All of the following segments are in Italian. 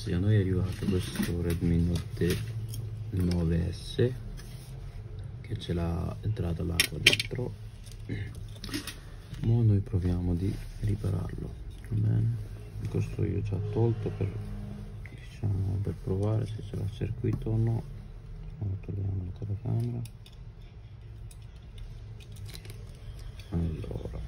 ragazzi, a noi è arrivato questo Redmi Note 9S che ce l'ha entrata l'acqua dentro. Ora noi proviamo di ripararlo, va bene? Questo io ho già tolto per, diciamo, per provare se ce l'ha circuito o no. Ora togliamo la telecamera. Allora,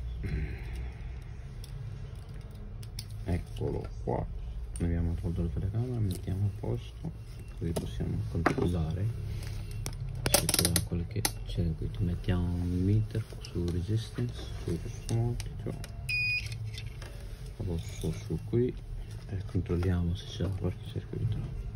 eccolo qua. Ne abbiamo tolto la telecamera, mettiamo a posto, così possiamo controllare se c'è qualche circuito. Mettiamo un meter su resistance, su questo monito, rosso su qui, e controlliamo se c'è qualche circuito.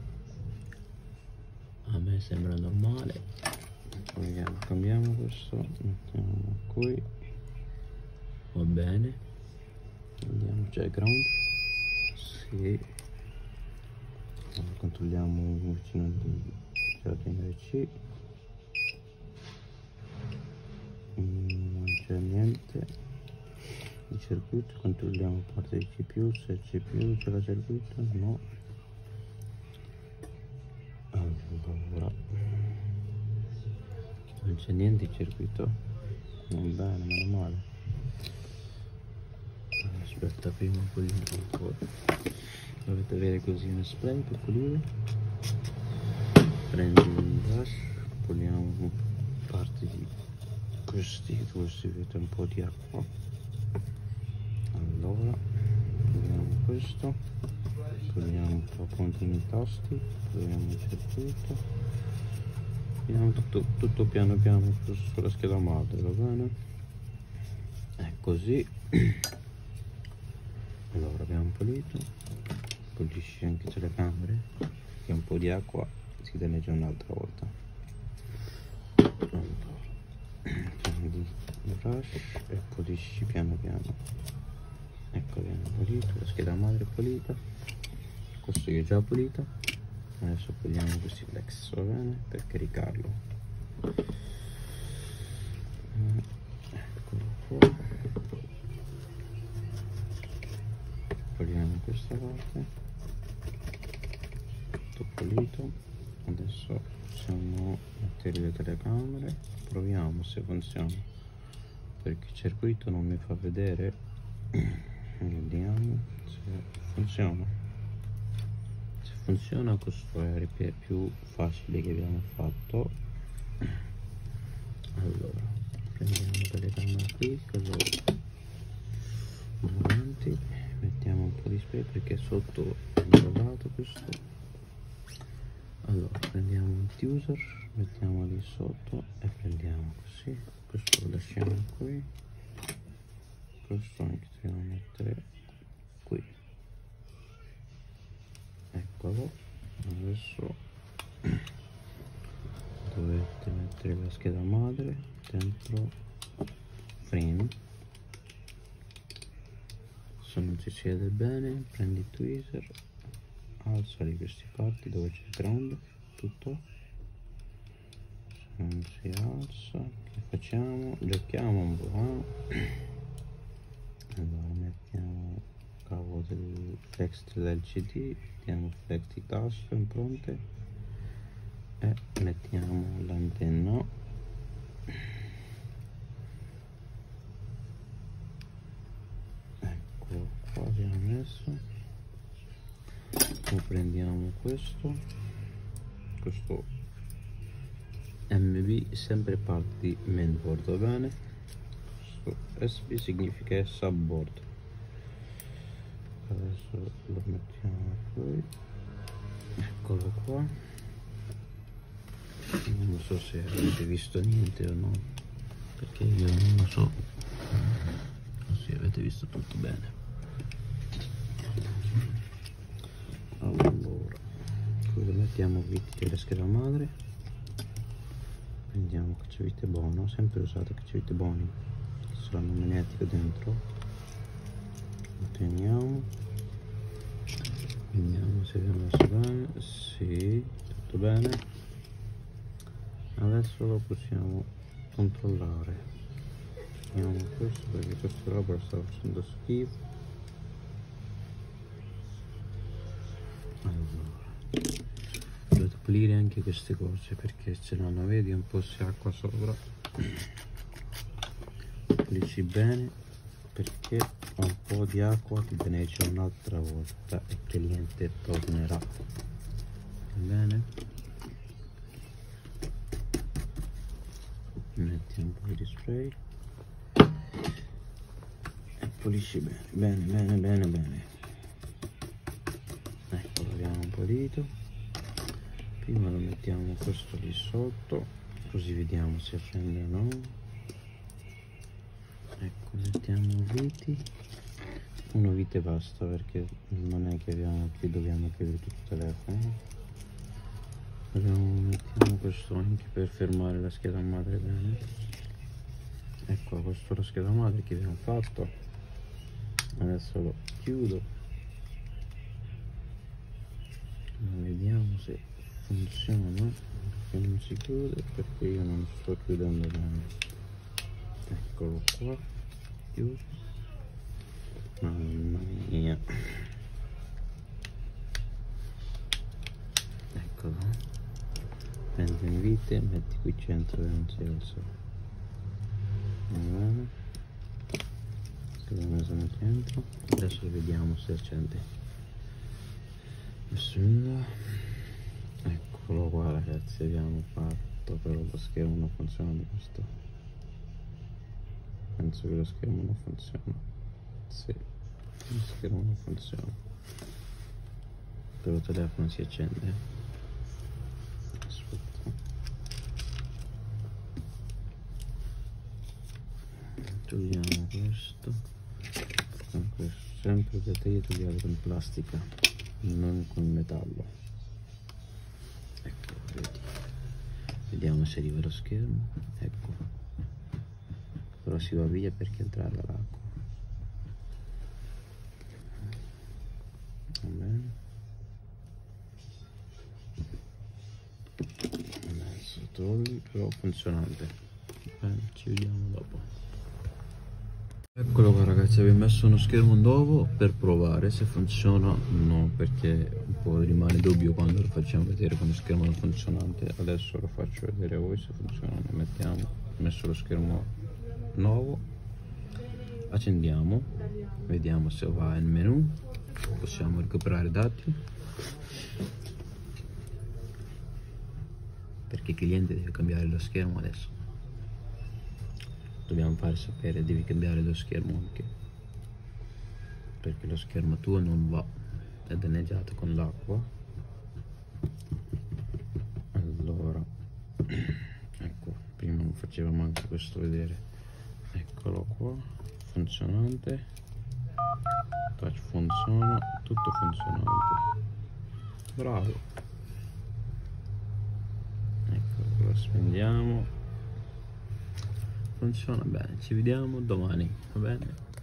A me sembra normale. Proviamo, cambiamo questo, mettiamo qui, va bene. Vediamo, c'è ground, sì. Allora, controlliamo vicino di giardiniere C, non c'è niente di circuito. Controlliamo parte di CPU, se il CPU c'è la circuito, no. Allora, non c'è niente di circuito, non bene, meno male. Aspetta, prima puliamo ancora. Dovete avere così uno spray per pulire. Prendi un brush, puliamo parte di questi dove si vede un po' di acqua. Allora, puliamo questo, puliamo un po' contro i tasti, puliamo il circuito, puliamo tutto piano piano sulla scheda madre, va bene? È così. Allora, abbiamo pulito. Pulisci anche le camere, che un po' di acqua si danneggia un'altra volta. Allora, prendi il brush e pulisci piano piano. Ecco, abbiamo pulito, la scheda madre pulita, questo io già pulito. Adesso puliamo questi flex, va bene, per caricarlo. Eccolo qua. Puliamo questa parte, tutto pulito. Adesso possiamo mettere le telecamere, proviamo se funziona, perché il circuito non mi fa vedere. Vediamo se funziona. Se funziona, questo è il più facile che abbiamo fatto. Allora, prendiamo la telecamera qui, cosa avanti, mettiamo un po' di spray perché sotto è incollato questo. Allora, prendiamo un diffuser, mettiamo lì sotto e prendiamo così, questo lo lasciamo qui, questo iniziamo a mettere qui. Eccolo. Adesso dovete mettere la scheda madre dentro frame. Se non si siede bene, prendi il tweezer, alza di queste parti dove c'è il ground, tutto. Se non si alza, che facciamo? Giochiamo un po'. Allora, mettiamo il cavo del flex del CD, mettiamo il flex di tasto impronte e mettiamo l'antenna. Eccolo qua, abbiamo messo. Poi prendiamo questo MB, sempre parte di mainboard, va bene? Questo SP significa subboard. Adesso lo mettiamo qui, eccolo qua. Non so se avete visto niente o no, perché io non lo so, così avete visto tutto bene. Allora, qui lo mettiamo viti della scheda madre, prendiamo cacciavite buono, sempre usate cacciavite buoni, che saranno magnetico dentro, lo teniamo, vediamo se abbiamo messo bene, sì, tutto bene. Adesso lo possiamo controllare. Vediamo questo perché questa roba sta facendo schifo. Allora, dovete pulire anche queste cose perché ce l'hanno, vedi, un po' di acqua sopra. Pulisci bene perché un po' di acqua ti beneficia un'altra volta e che niente tornerà. Bene, metti un po' di spray e pulisci bene. Ecco, l'abbiamo pulito. Prima lo mettiamo questo lì sotto, così vediamo se accende o no. Ecco, mettiamo viti, uno vite basta perché non è che abbiamo qui, dobbiamo chiudere tutto il telefono. Mettiamo questo anche per fermare la scheda madre bene. Ecco, questo è la scheda madre che abbiamo fatto. Adesso lo chiudo, vediamo se funziona, perché non si chiude, perché io non sto chiudendo bene. Eccolo qua, chiuso. Mamma mia, eccolo. Prendi in vite, metti qui centro e non si alza. Va bene, l'ho messo nel centro. Adesso vediamo se accende. Bismillah. Eccolo qua ragazzi, abbiamo fatto, però lo schermo non funziona di questo. Penso che lo schermo non funziona. Sì, lo schermo non funziona, però il telefono si accende. Aspetta, togliamo questo con questo, sempre per te togliere con plastica, non con metallo. Ecco, vedi, vediamo se arriva lo schermo. Ecco, però si va via perché entrare l'acqua. Va bene, adesso togli, però funzionante. Bene, ci vediamo dopo. Eccolo qua ragazzi, abbiamo messo uno schermo nuovo per provare se funziona o no, perché un po' rimane dubbio quando lo facciamo vedere con lo schermo non funzionante. Adesso lo faccio vedere a voi se funziona. Ho messo lo schermo nuovo, accendiamo, vediamo se va in menu, possiamo recuperare dati, perché il cliente deve cambiare lo schermo adesso. Dobbiamo fare sapere, devi cambiare lo schermo anche, perché lo schermo tuo non va, è danneggiato con l'acqua. Allora, ecco, prima non facevamo anche questo vedere. Eccolo qua, funzionante, touch funziona, tutto funzionante. Bravo. Ecco, lo spendiamo. Funziona bene, ci vediamo domani, va bene?